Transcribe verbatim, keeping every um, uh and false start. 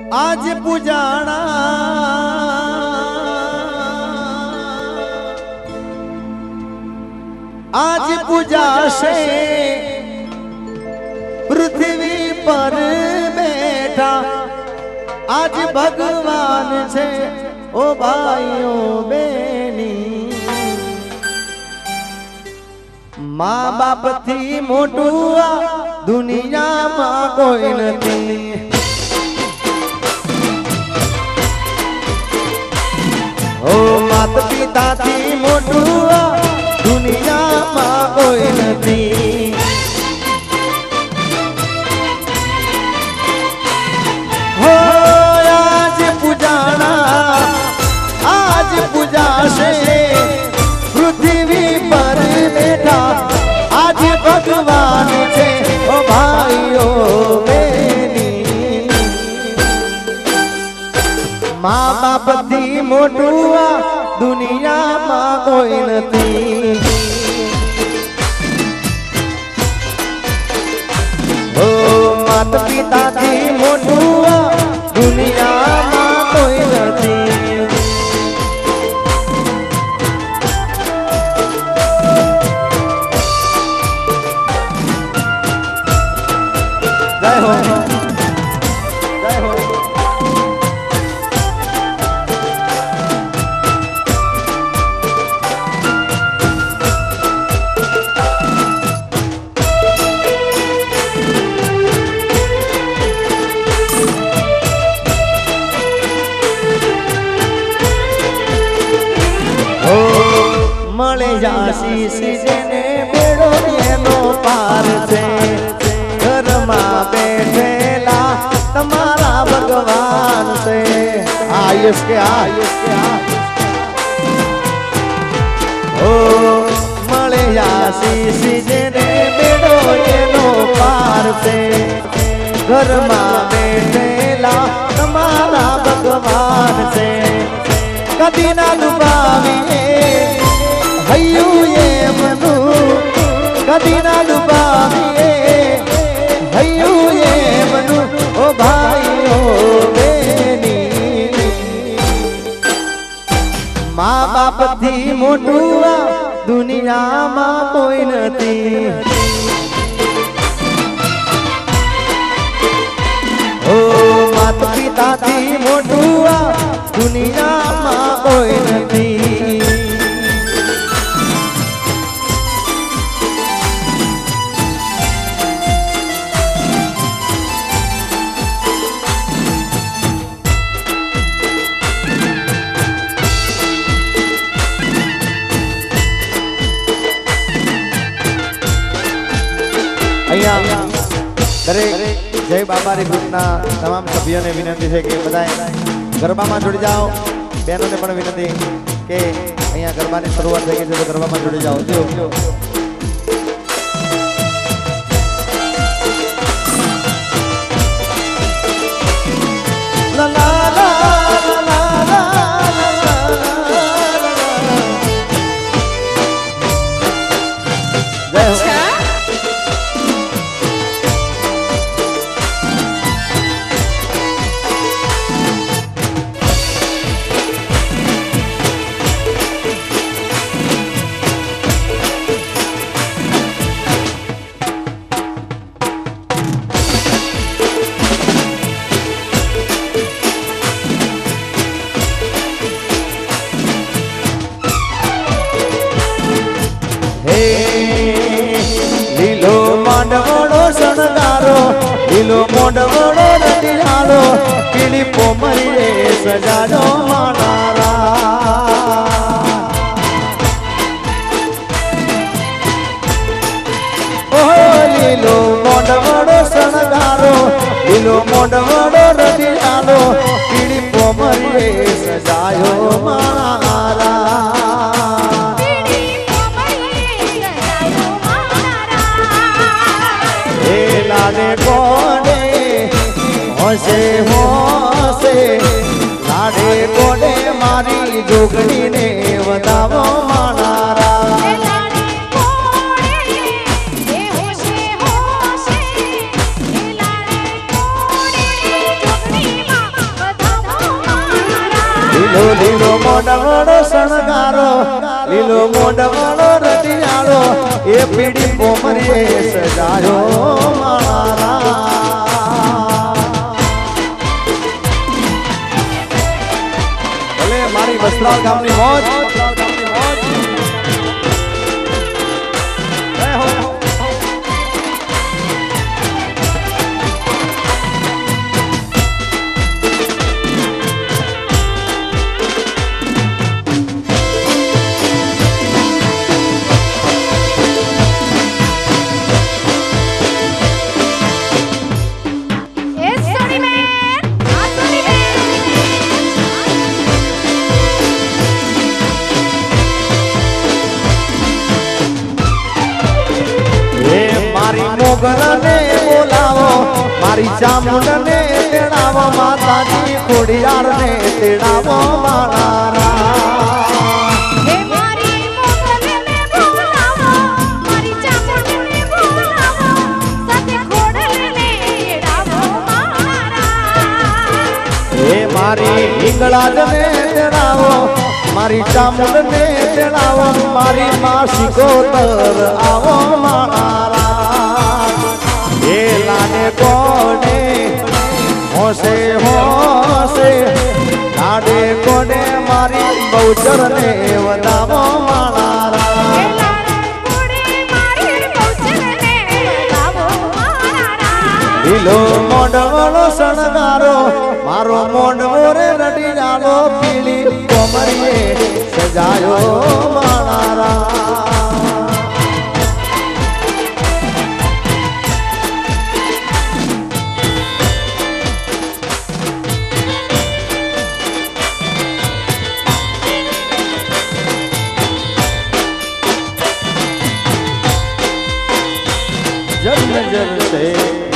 आज पुजाणा आज पुजाशे पृथ्वी पर बैठा आज भगवान छे ओ भाइयों बेनी माँ बाप थी मोटू आ दुनिया माँ कोई नहीं ओ माता पिता थी मोटू आ दुनिया माँ कोई नहीं हो आज पुजाना आज पूजा से पृथ्वी पर बैठा आज भगवान छे ओ भाइयों बेनी माँ बाप थी मोटू आ दुनिया माँ कोई नहीं ओ माता पिता थी मोटू आ दुनिया माँ कोई नहीं जय हो जय हो मळे जासी सीने बेड़ो एनो पार छे घर में बैठेला तमारा भगवान से आयुष के आयुष के ओ मळे जासी सीने बेड़ो एनो पार छे घर में बैठेला तमारा भगवान से कदी ना डुबावीए हयू ये मनु कदी ना डुबावीए हयू ये मनु ओ भाइयों बेनी माँ बाप थी मोटू आ दुनिया माँ कोई नहीं ओ माता पिता थी मोटू आ दुनिया माँ कोई नहीं दरेक जय बाबा री ग्रुपना तमाम सभ्यों ने विनंती है कि बधाए गरबा में जुड़ी जाओ बहनों ने पण विनंती के अहींया गरबा की शुरुआत થઈ ગઈ છે તો गरबा में जुड़ी जाओ जो ला ला ला ला ला जय हो लीलो मांडवड़ो शणगारो लीलो मोंडवड़ो रतियालो पीली पोमरीए सजानो मानारा ओ लीलो मोंडवड़ो शणगारो लीलो मोंडवड़ो रतियालो पीली पोमरीए सजायो मानारा लाडे कोडे होसे होसे लाडे कोडे मारी जोगणी ने बतावो मानारा लाडे कोडे होसे होसे लाडे कोडे जोगणी લીલો લીલો મોઢવાળો શણગારો લીલો મોઢવાળો રતિયાળો એ પીડી કોમરીએ સજાયો મારા ભલે મારી વસ્ત્રાલ ગામની મોજ મોગલને બોલાવો મારી ચામુંડને તેડાવો માતાજી ખોડિયારને તેડાવો મારા હે મારી મોગલને બોલાવો મારી ચામુંડને બોલાવો સાથે ખોડલને તેડાવો મારા હે મારી હિંગળાજને તેડાવો મારી ચામુંડને તેડાવો મારી માસી કોતર આવો મારા લાને કોને હોશે હોશે લાડે કોને મારી બહુચર ને વધાવો મારા લીલો મોઢવાળો શણગારો મારો મોઢવો રે રડી જાલો પીળી કોમરીએ સજાયો મારા जल जल से